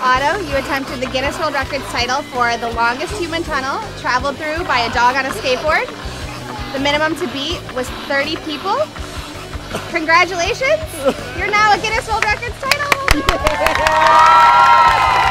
Otto, you attempted the Guinness World Records title for the longest human tunnel traveled through by a dog on a skateboard. The minimum to beat was 30 people. Congratulations! You're now a Guinness World Records title!